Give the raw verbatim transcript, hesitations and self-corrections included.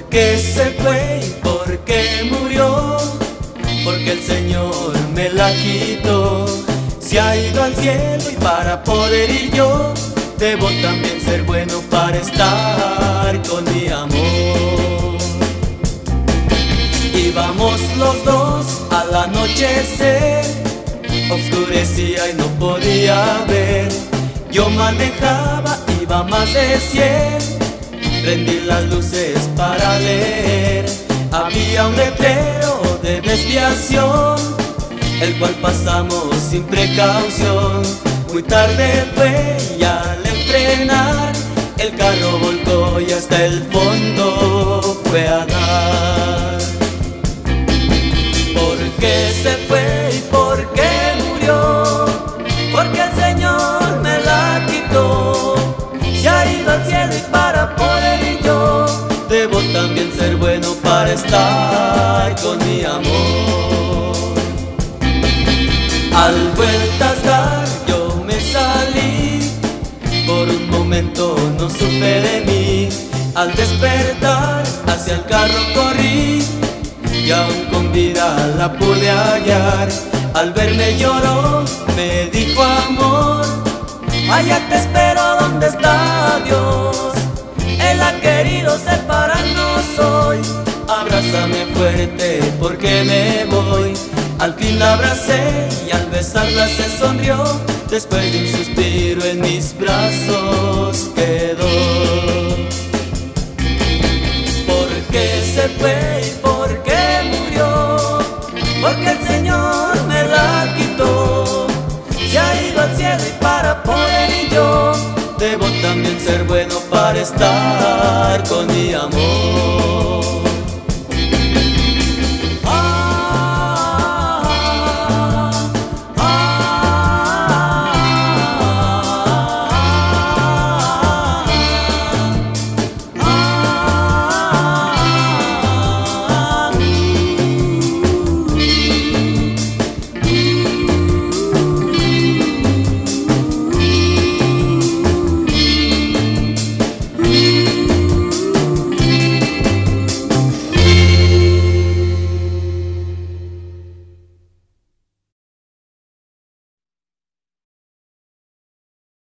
qué se fue y por qué murió? Porque el Señor me la quitó. Se ha ido al cielo y para poder ir yo debo también ser bueno para estar con mi amor. Íbamos los dos al anochecer, oscurecía y no podía ver. Yo manejaba, iba más de cien, prendí las luces para leer. Había un letrero de desviación, el cual pasamos sin precaución. Muy tarde fue y al enfrenar el carro volcó y hasta el fondo fue a dar. ¿Por qué se fue y por qué murió? Porque el Señor me la quitó. Se ha ido al cielo y para poder ir yo debo también ser bueno para estar con mi amor. Al vueltas dar yo me salí, por un momento no supe de mí. Al despertar hacia el carro corrí y aún con vida la pude hallar. Al verme lloró, me dijo amor, allá te espero donde está Dios. Él ha querido separarnos hoy, abrázame fuerte porque me voy. Al fin la abracé y al besarla se sonrió, después de un suspiro en mis brazos quedó. ¿Por qué se fue y por qué murió? Porque el Señor me la quitó. Se ha ido al cielo y para poder ir yo debo también ser bueno para estar con mi amor.